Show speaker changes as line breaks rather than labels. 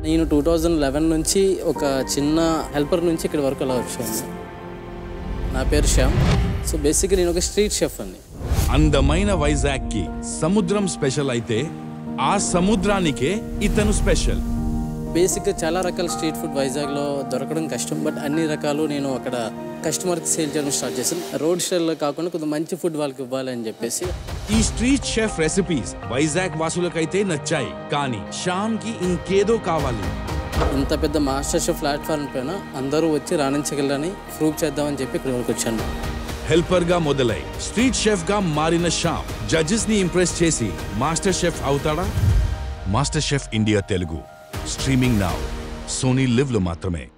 నేను 2011 నుంచి ఒక చిన్న హెల్పర్ నుంచి ఇక్కడి వరకు అలా వచ్చాను. నా పేరు శ్యామ్. సో బేసిక్గా నేను ఒక స్ట్రీట్ షెఫ్ అండి.
అందమైన వైజాగ్కి సముద్రం స్పెషల్ అయితే ఆ సముద్రానికే ఇతను స్పెషల్.
బేసిక్గా చాలా రకాల స్ట్రీట్ ఫుడ్ వైజాగ్లో దొరకడం కష్టం. బట్ అన్ని రకాలు నేను అక్కడ కస్టమర్కి సేల్ చేయడం స్టార్ట్ చేశాను. రోడ్ స్టైల్లో కాకుండా కొంచెం మంచి ఫుడ్ వాళ్ళకి ఇవ్వాలి అని చెప్పేసి.
ఈ స్ట్రీట్ షెఫ్ రెసిపీస్ వైజాగ్ వాసులకైతే నచ్చాయి, కానీ శ్యామ్కి ఇంకేదో కావాలి.
ఇంత పెద్ద మాస్టర్ షెఫ్ ప్లాట్ఫామ్ పైన అందరూ వచ్చి రాణించగలరని ప్రూవ్ చేద్దామని చెప్పి ఇక్కడ వరకు వచ్చాను.
హెల్పర్గా మొదలై స్ట్రీట్ షెఫ్గా మారిన శ్యామ్ జడ్జెస్ని ఇంప్రెస్ చేసి మాస్టర్ షెఫ్ అవుతాడా? Master chef India Telugu streaming now Sony లివ్లో మాత్రమే.